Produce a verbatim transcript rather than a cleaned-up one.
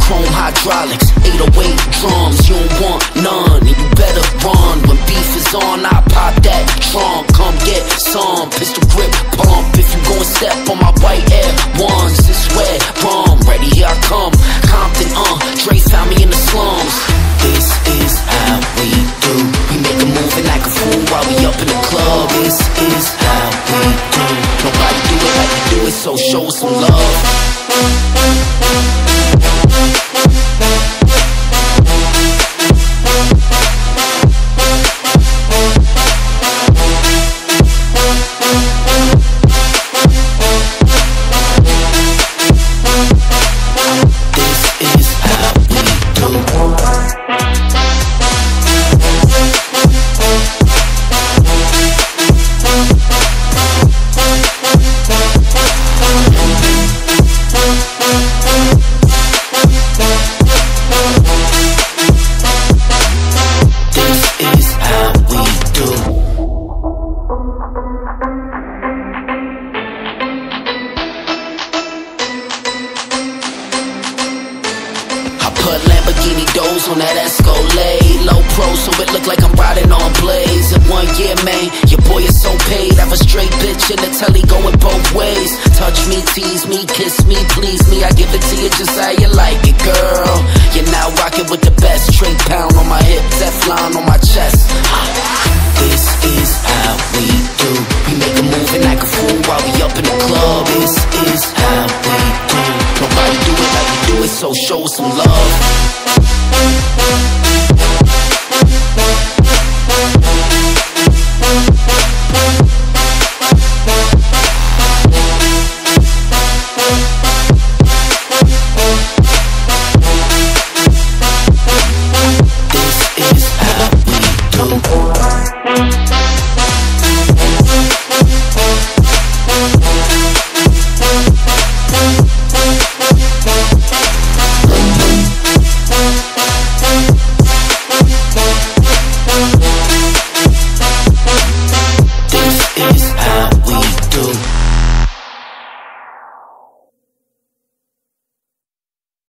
chrome hydraulics, eight oh eight drums. You don't want none, and you better run. When beef is on, I pop that trunk. Come get some, pistol grip pump. If you gon' step on my white Air Ones, it's wet rum. Ready, here I come. Compton, uh, Dre found me in the slums. This is how we do. We make a move and act a fool while we up in the club. This is how we do. Nobody do it like we do it, so show us some love. Put Lamborghini doors on that Escalade. Low pro so it look like I'm riding on Blaze. In one year, man, your boy is so paid. Have a straight bitch in the telly going both ways. Touch me, tease me, kiss me, please me. I give it to you just how you like it, girl. You're now rocking with the best. Straight pound on my hip, Teflon on my chest. This is how we do. We make a move and act a fool while we up in the club. This is how we do. Nobody do it like we do it, so show us some love.